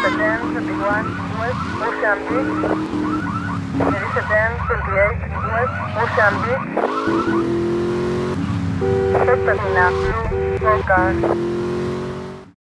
10, 21, West, Ocean Beach. Release 10, 28, West, Ocean Beach. Set terminal, blue, forecast.